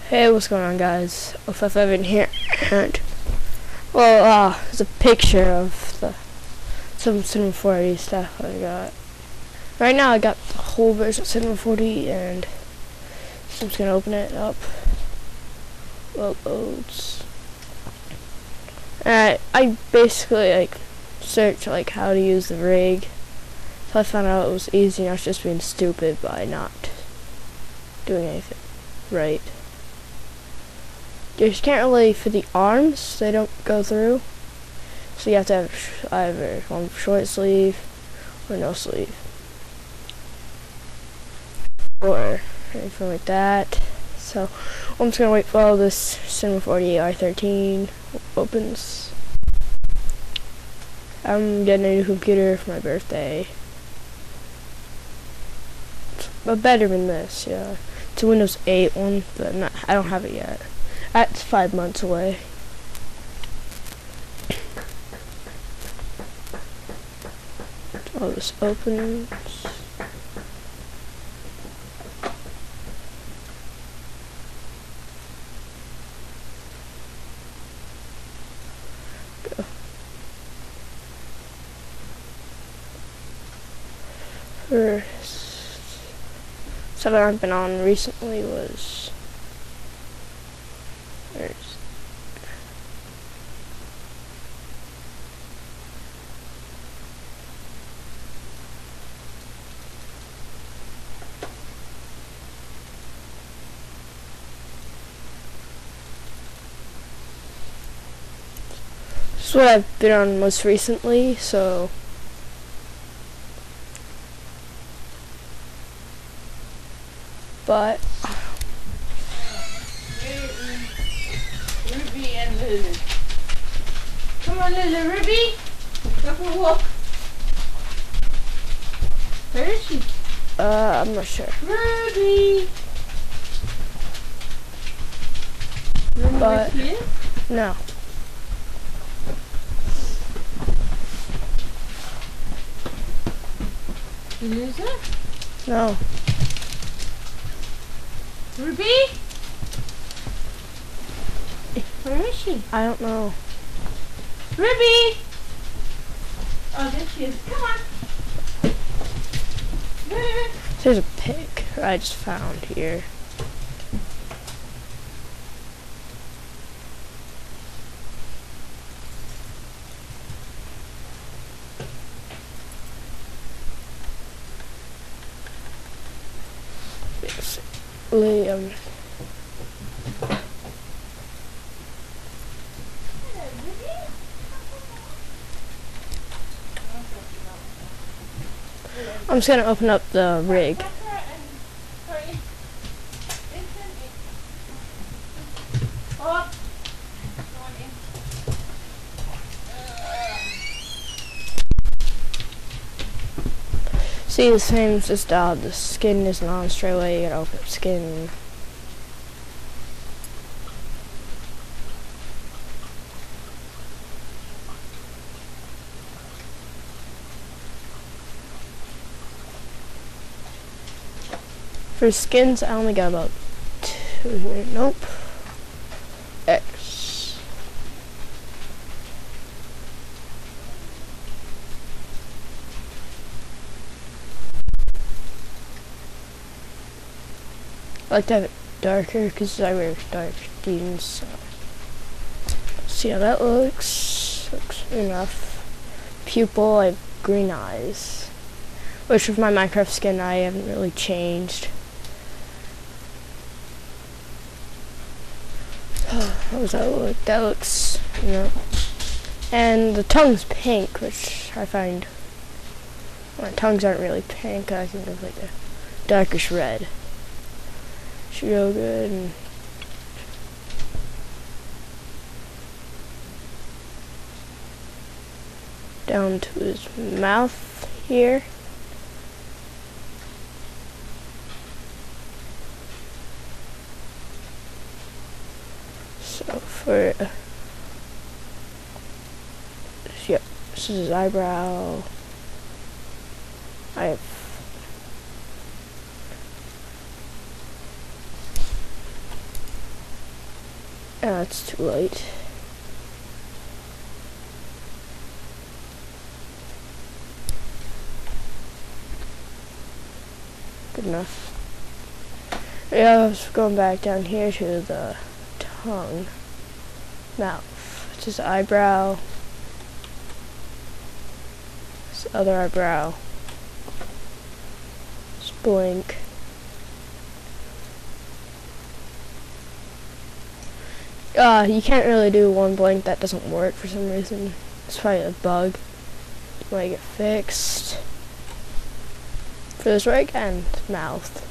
Hey, what's going on, guys? OFF Evan here, and well, there's a picture of the 740 stuff I got. Right now, I got the whole version of 740, and so I'm just gonna open it up. Well, loads. I basically searched how to use the rig, so I found out it was easy. I was just being stupid by not doing anything right. You just can't really, for the arms, they don't go through. So you have to have either one short sleeve or no sleeve. Or anything like that. So I'm just going to wait for all this 740 R13 opens. I'm getting a new computer for my birthday. But better than this, yeah. It's a Windows 8 one, but I don't have it yet. That's 5 months away. All this opens. Go. First something I've been on recently was this is what I've been on most recently, so but Ruby and Lulu. Come on, Lulu. Ruby, go for a walk. Where is she? I'm not sure. Ruby. But here? no. You lose her? No. Ruby? Where is she? I don't know. Ruby! Oh, there she is. Come on. There's a pic I just found here. Liam. I'm just gonna open up the rig. See, the same as this dog, the skin isn't on straight away. You gotta open up skin. For skins, I only got about 2 here. Nope. X. I like to have it darker because I wear dark jeans. So. See how that looks. Looks enough. Pupil, I have green eyes. Which with my Minecraft skin, I haven't really changed. How does that look? That looks, and the tongue's pink, which I find, my tongues aren't really pink. I think of like a darkish red. Should go good. And down to his mouth here. So for yep, this is his eyebrow. I have It's too late. Good enough. Yeah, I was going back down here to the tongue, mouth, which is eyebrow, this other eyebrow, this blink. You can't really do one blink, that doesn't work for some reason. It's probably a bug. Might get fixed. For this rig and mouth.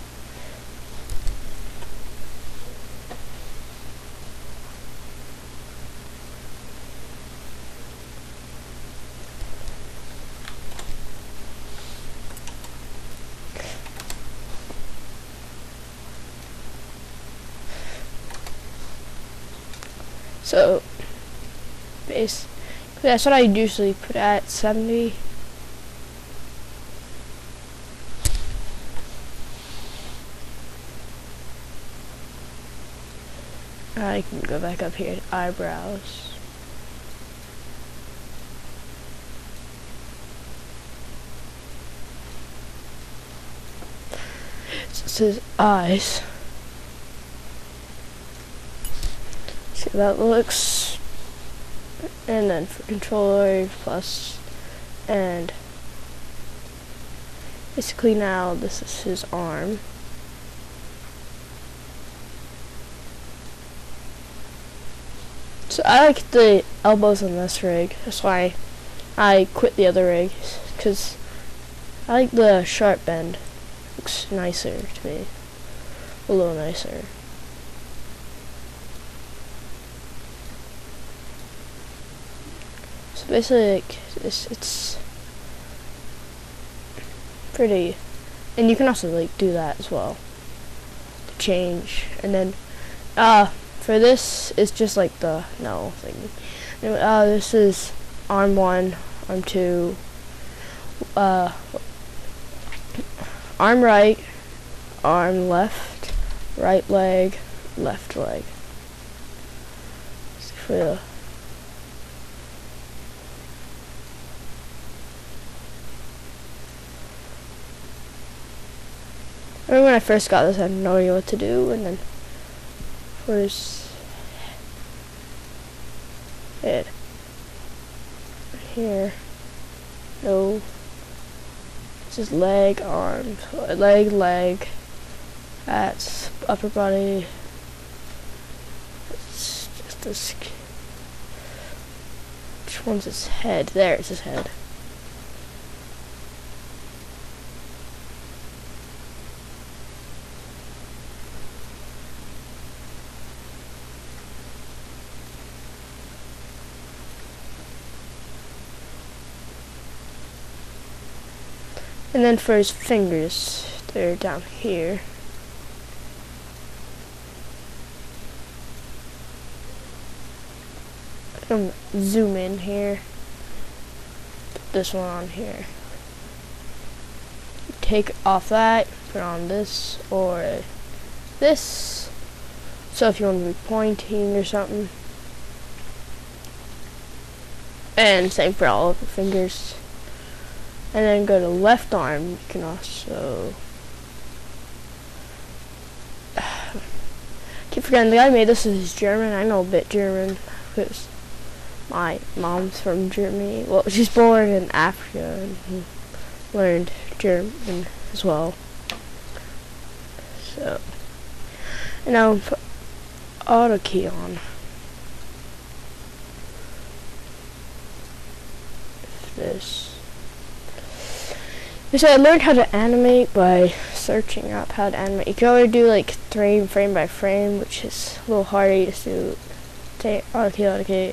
So, basically, that's what I usually put at 70. I can go back up here to eyebrows. So it says eyes. See how that looks. And then for controller plus, and basically now this is his arm. So I like the elbows on this rig. That's why I quit the other rig, because I like the sharp bend. Looks nicer to me. A little nicer. So basically, like, it's pretty, and you can also like do that as well to change. And then for this, it's just like the no thing. This is arm 1, arm 2, arm right, arm left, right leg, left leg. See for the I remember when I first got this, I had no idea what to do, and then for his head, right here, no, it's his leg, arm, leg, that's upper body, it's just this, which one's his head? There, it's his head. And then for his fingers, they're down here. I'm zoom in here. Put this one on here. Take off that, put on this or this. So if you want to be pointing or something. And same for all of the fingers. And then go to left arm, you can also keep forgetting the guy who made this is German. I know a bit German because my mom's from Germany. Well, she's born in Africa and learned German as well. So, and now put auto key on. This. So I learned how to animate by searching up how to animate. You can already do like frame by frame, which is a little harder to do. Auto-key.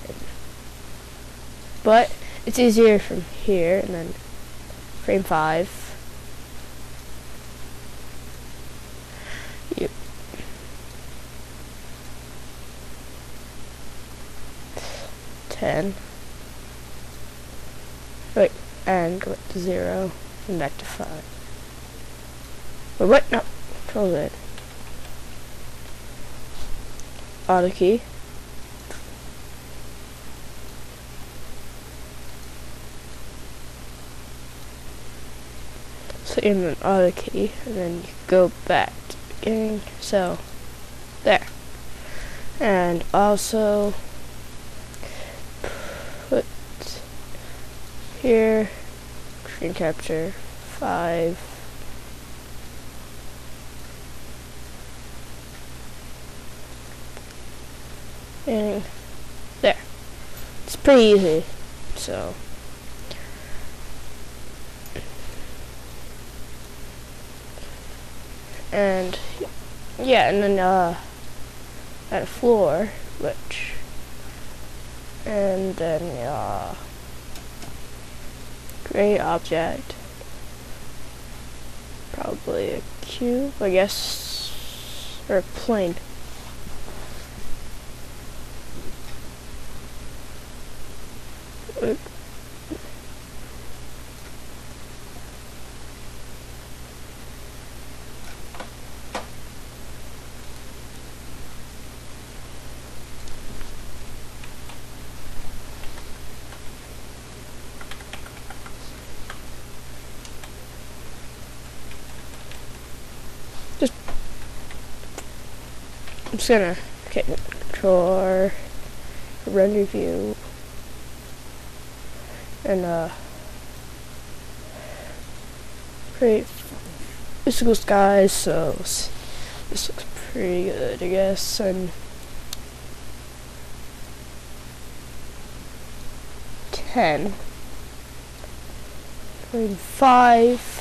But it's easier from here, and then frame 5. Yep. Ten. Wait, and go to 0. And back to 5. Wait, what? No. Control it. Auto key. put in an auto key, and then you go back to the beginning. So there. And also put here screen capture 5. And there. It's pretty easy. So and yeah, and then add a floor, which, and then create object, probably a cube, I guess, or a plane. I'm just gonna control render view and create physical skies, so this looks pretty good, I guess. And 10 and 5.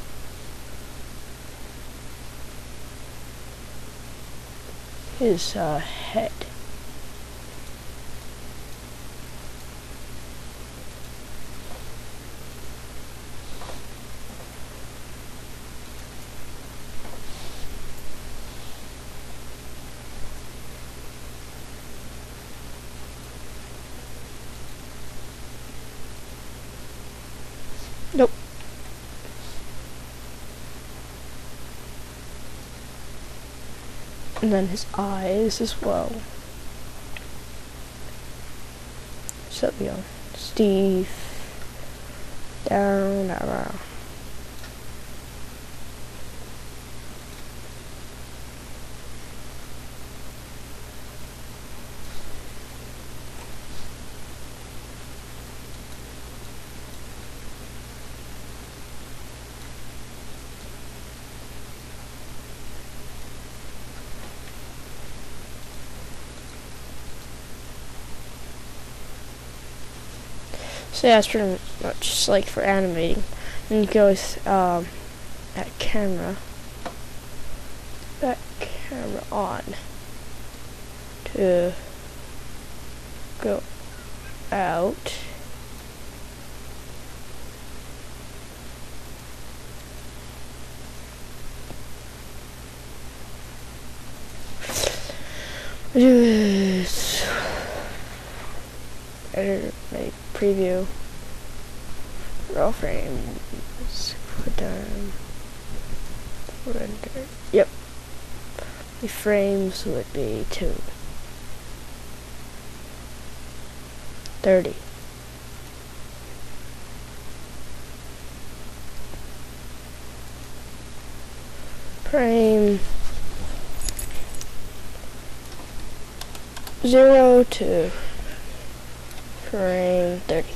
His head. Nope. And then his eyes as well. So we go Steve down around. So yeah, it's pretty much like for animating. Then you go with that camera on to go out. Do this. Edit, make preview. Raw frames. Put down. Render. Yep. The frames would be 30. Frame 0 to frame 30.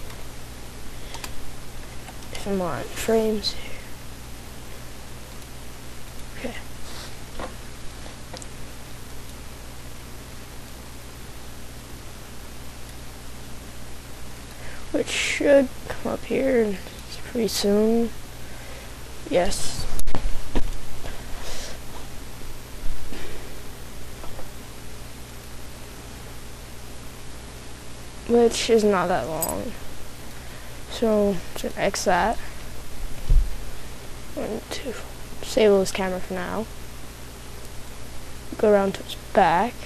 Come on, frames here. Okay. Which should come up here pretty soon. Yes. Which is not that long. So, just X that. Going to disable this camera for now. Go around to its back.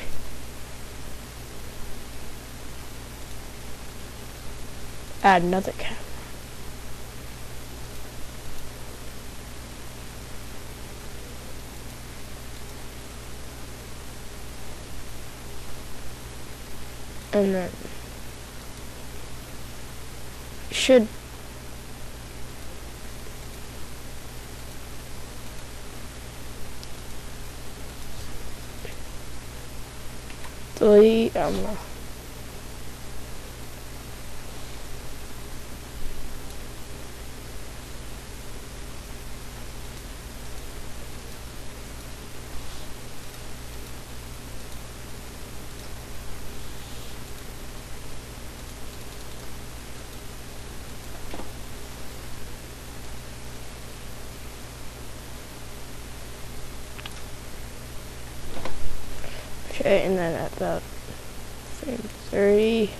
Add another camera. And then should delete, okay, and then at about frame 30,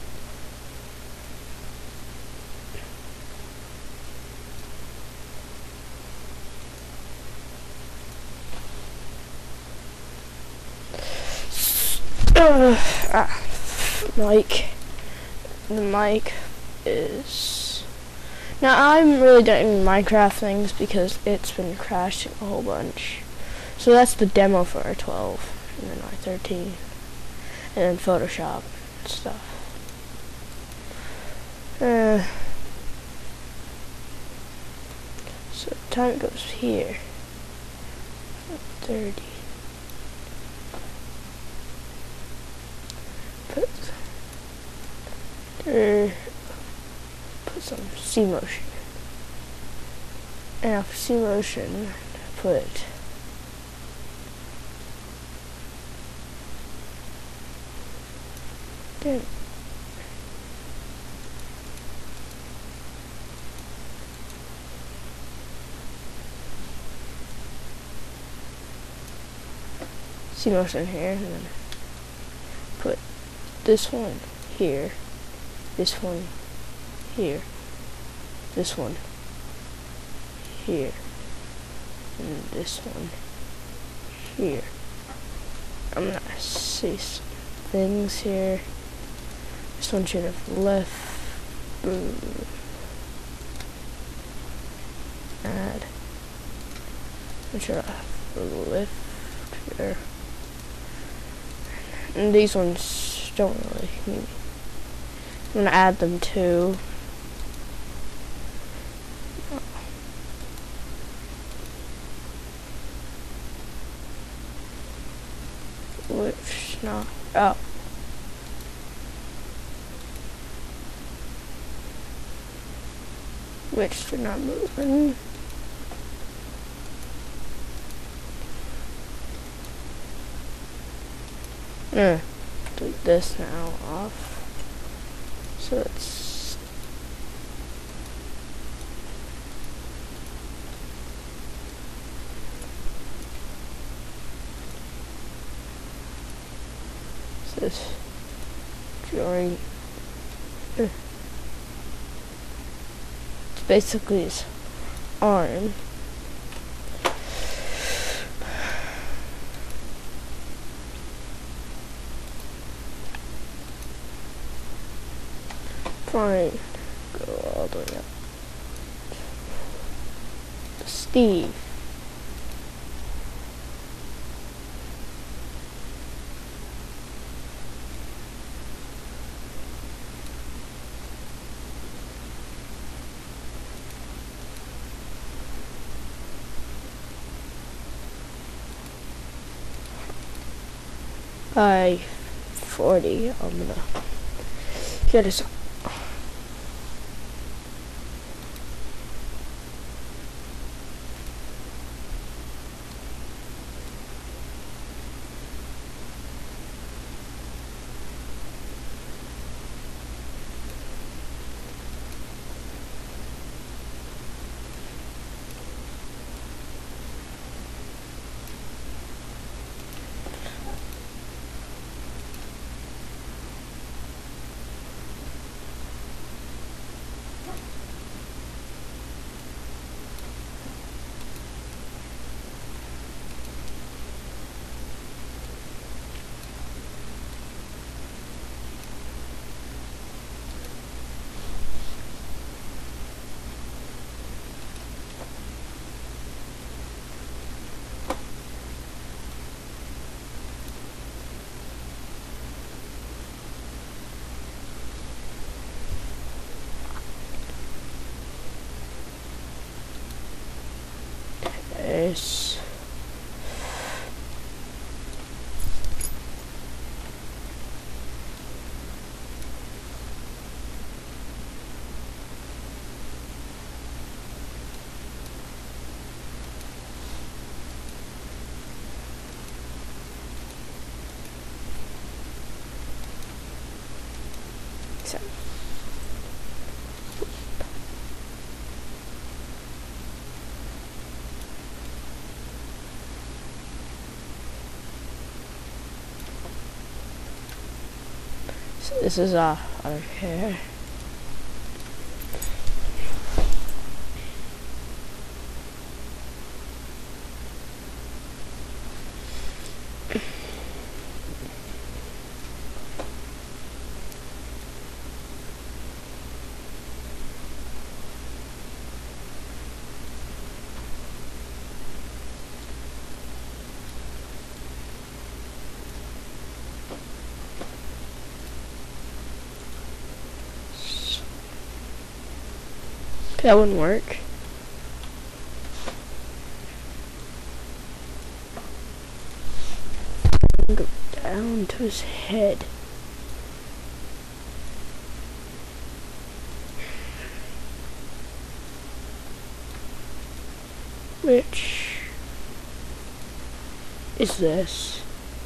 mic. The mic is... Now I'm really doing Minecraft things because it's been crashing a whole bunch. So that's the demo for R12 and then R13 and then Photoshop and stuff. So time goes here. 30. Put some C motion. And after C motion, put damn. C motion here, and then put this one here, this one here, this one here, and this one here. I'm gonna see some things here. This one should have left. Add. It should have left here. And these ones don't really need. I'm gonna add them too. Which not? Oh. Which did not move. Delete this now off. So it's this drawing. It's basically his arm. Fine. Go all the way up. Steve. By 40, I'm gonna get us. So this is our hair. That wouldn't work. Go down to his head. Which is this?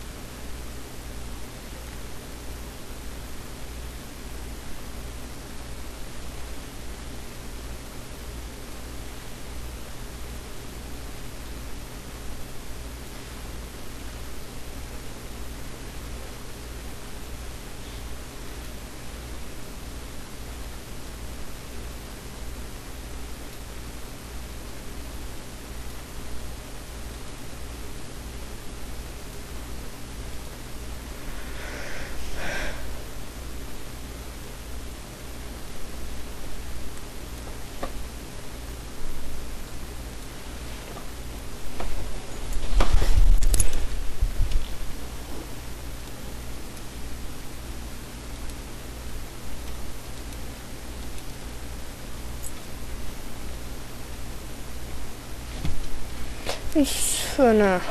It's gonna.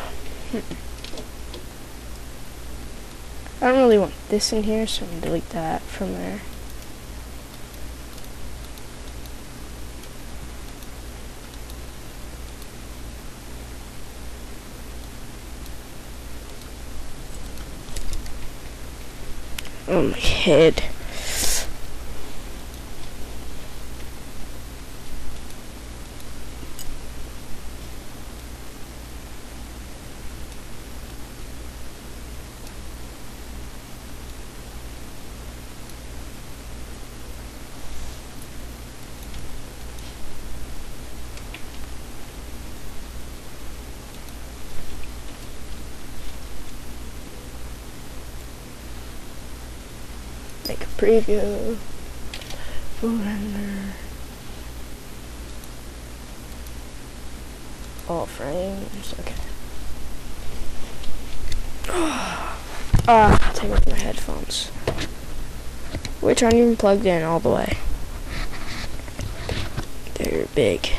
I don't really want this in here, so I'm gonna delete that from there. Oh, my head. Make a preview. Full render. All frames. Okay. Take off my headphones, which aren't even plugged in all the way. They're big.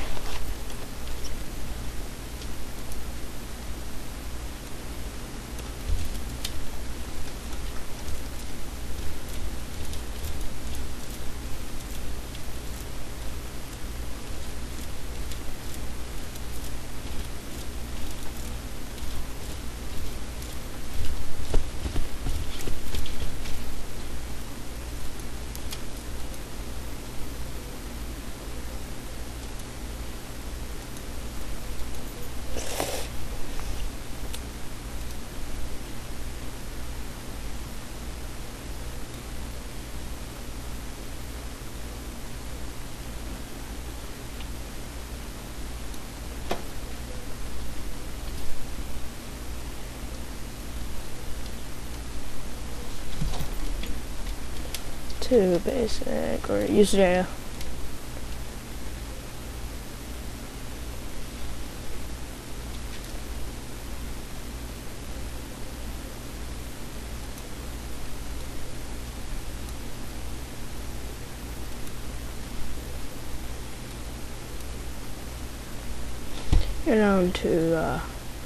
Too basic, or use data. Get down to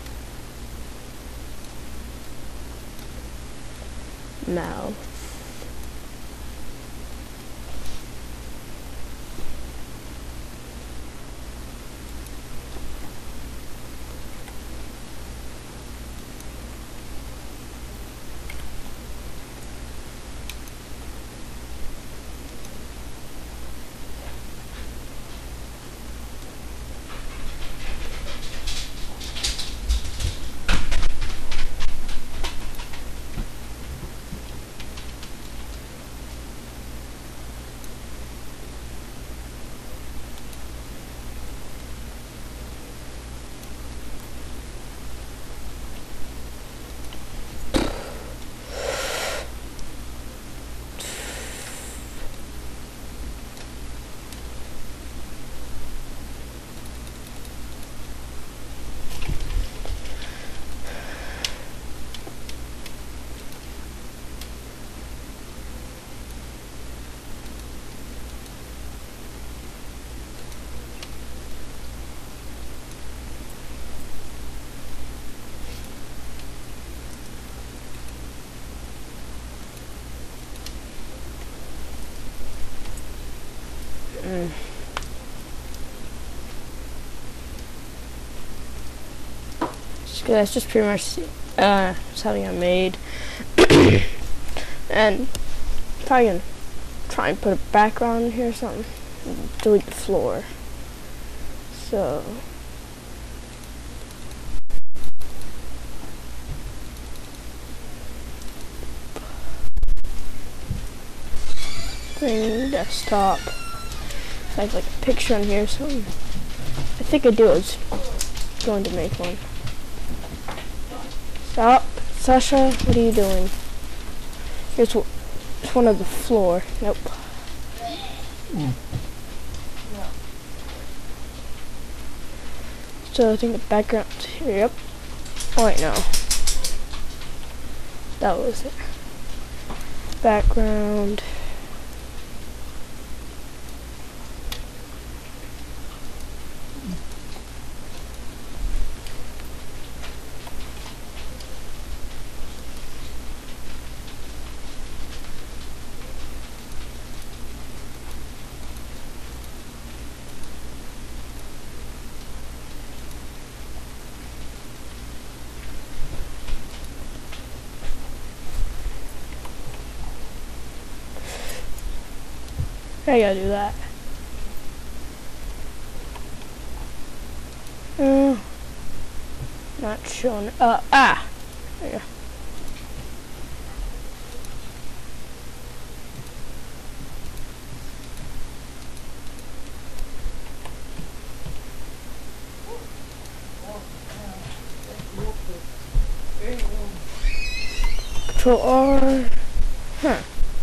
mouth. That's just pretty much something I made. And probably gonna try and put a background in here or something. Delete the floor. So bring desktop. So I have like a picture on here, so I think I do. I was going to make one. Stop, Sasha, what are you doing? Here's one of the floor. Nope. So I think the background here. Yep. Oh wait, no. That was it. Background. I gotta do that. Not showing. There you go. Control R. Huh.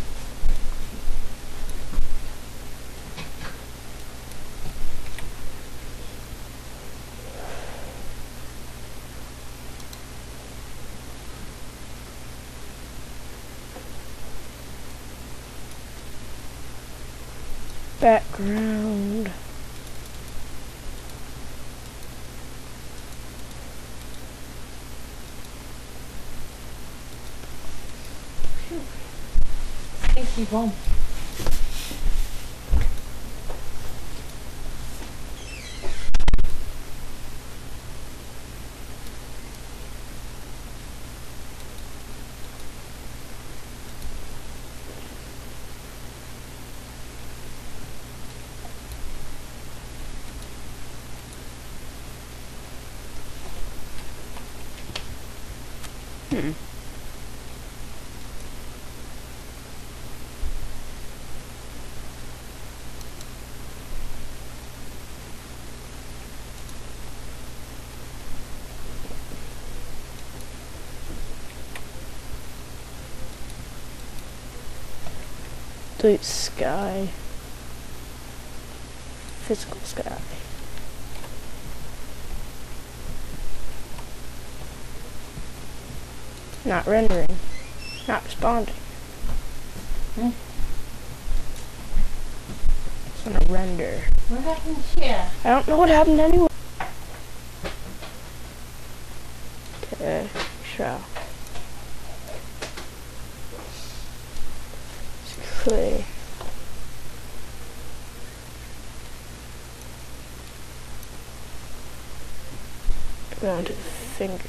Background. Thank you, Mom. Delete sky. Physical sky. Not rendering. Not responding. It's gonna render. What happened here? I don't know what happened anyway. Okay, shall. Clay. Down to the fingers.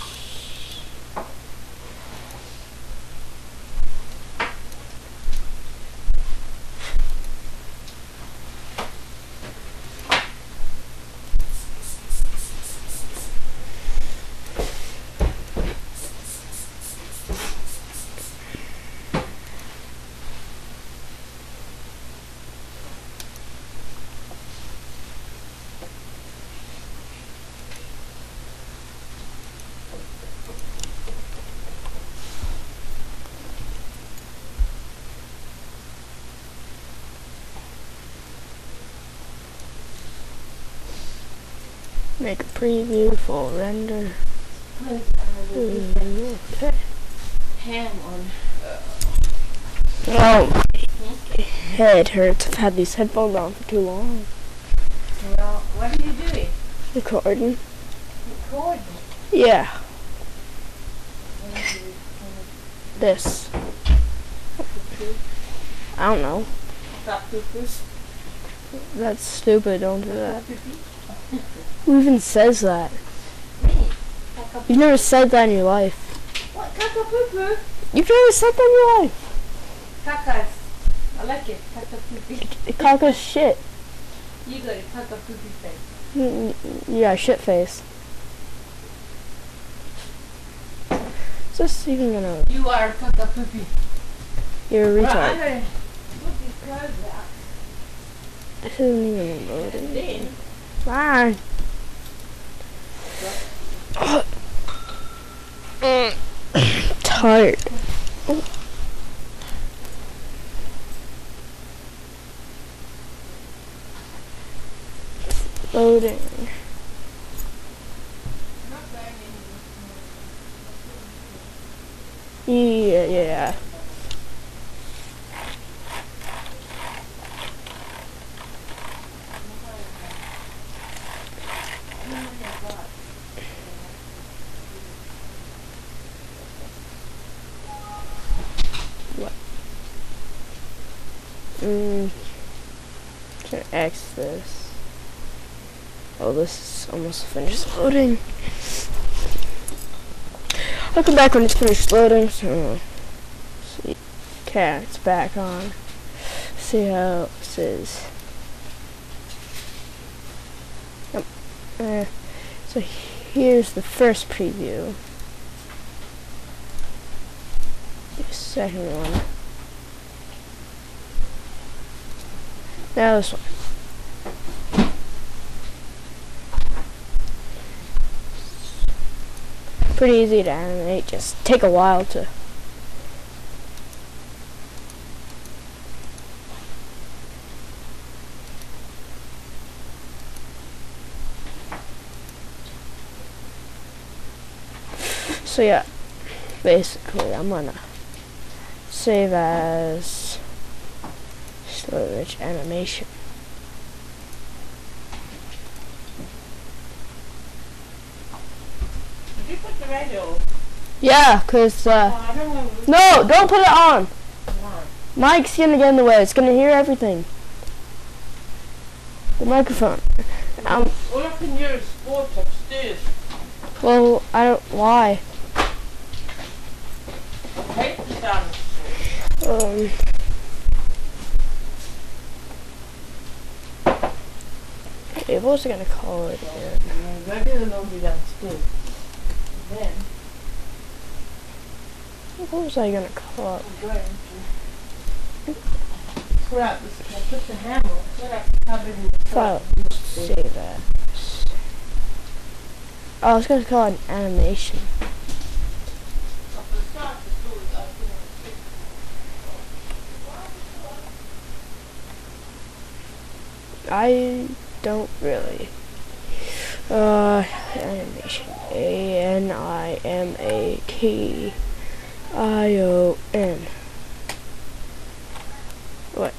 Make a preview, full render. Okay. Ham on. Oh, my head hurts. I've had these headphones on for too long. Well, what are you doing? Recording. Recording. Yeah. This. I don't know. Stop poo-poos. That's stupid, don't do that. Who even says that? Me. You've never said that in your life. What? Kaka poo poo? You've never said that in your life. Kakas. I like it. Kaka poo poo. Kaka's shit. You got a kaka poo poo face. Yeah, shit face. Is this even gonna... You are kaka poo poo. You're a Right, retard. I'm gonna put these clothes out. This isn't even loading. Then, Fine. Tired. Loading. Yeah. What? Should I X this? Oh, this is almost finished loading. I'll come back when it's finished loading. So, see, okay, it's back on. See how this is. Yep. So here's the first preview. The second one. Now this one. Pretty easy to animate, just take a while to... So yeah, basically I'm gonna save as storage animation. did you put the radio? Yeah, cause I don't know. no, don't put it on. Why? Mike's gonna get in the way. It's gonna hear everything. The microphone. All I can hear is sports upstairs. Well, I don't. Why? I hate the dinosaurs. Okay, what was I gonna call it again? Maybe it'll be downstairs. Then What was I gonna call it? I'm going to scrap this. I put the hammer. What I covered in the File. Save that. Oh, I was gonna call it an animation. I don't really. Animation. ANIMAKION. What?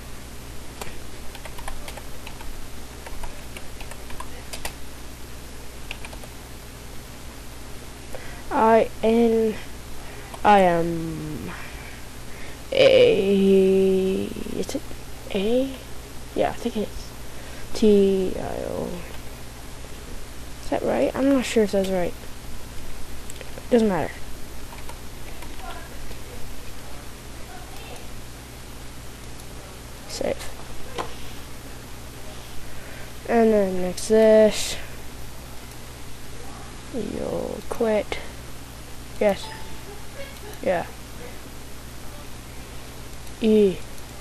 I am a. Is it A? Yeah, I think it is. TIO. Is that right? I'm not sure if that's right. Doesn't matter. Save. And then next this. You'll quit. Yes. Yeah. E.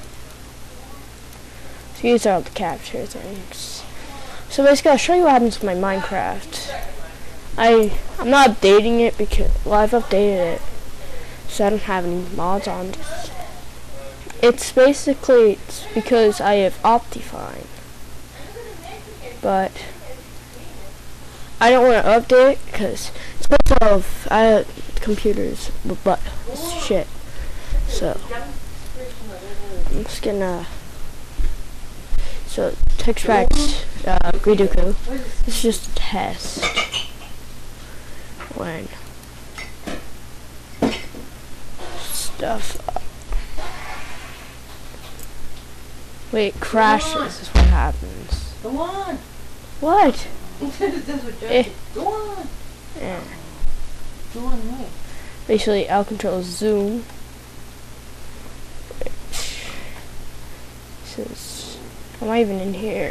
So these are all the capture things. So basically I'll show you what happens with my Minecraft. I'm not updating it because, well, I've updated it so I don't have any mods on this. It's because I have Optifine. But I don't want to update it because it's based off computers but shit. So I'm just gonna text back Griduku. This is just a test. When stuff up. Wait, it crashes is what happens. Go on. What? That's what Joe Eh. did. Go on. Yeah. Go on, wait. Basically, L controls zoom. Says, am I even in here?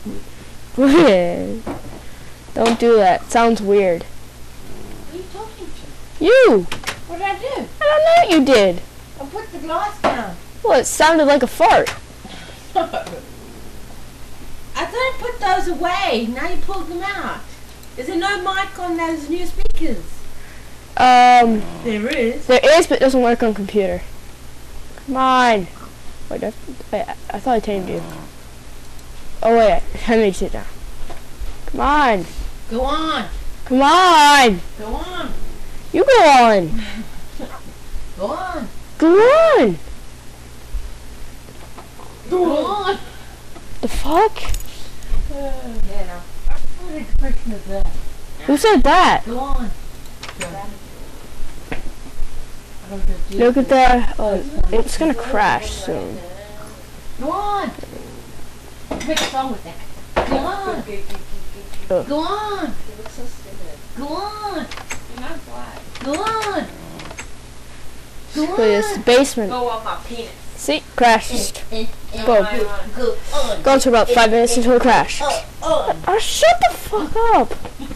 Don't do that. Sounds weird. Who are you talking to? You! What did I do? I don't know what you did. I put the glass down. Well, it sounded like a fart. I thought I put those away. Now you pulled them out. Is there no mic on those new speakers? There is. is, but it doesn't work on computer. Come on. Wait, I thought I tamed you. Oh wait, I made you sit down. Come on. Go on. Come on. Go on. You go on. Go on. Go on. Go on. The fuck? Yeah, no. What expression is that? Who said that? Go on. Look at the. Oh, it's gonna crash soon. Go on. Make a song with that. Go on. Oh. Go on. You look so stupid. Go on. You're not black. Go on. Go Look at this basement. Go on my penis. See, crashed. Go Go. on. Gone for about 5 minutes until it crashed. On. Oh, shut the fuck up.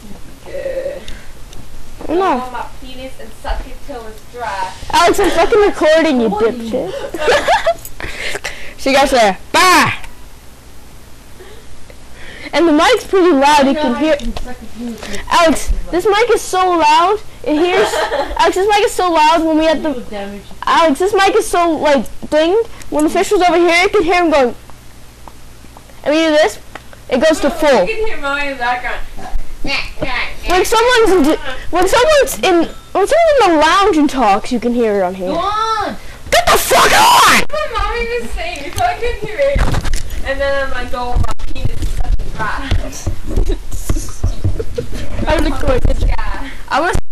I'm Go not. on my penis and suck it till it's dry. Alex, I'm fucking recording you, dipshit. See you guys later. Bye. And the mic's pretty loud. You can hear. Alex, this mic is so loud. It hears. Alex, this mic is so loud when we had the. Alex, this mic is so like dinged. When the fish was over here, you can hear him going. And we do this, it goes to full. You can hear Mommy in the background. When someone's in the lounge and talks, you can hear it on Go here. on. Get the fuck on! My Mommy was saying, you probably couldn't hear it. And then I'm like, go on my penis and suck it dry. I'm recording. Yeah. I want to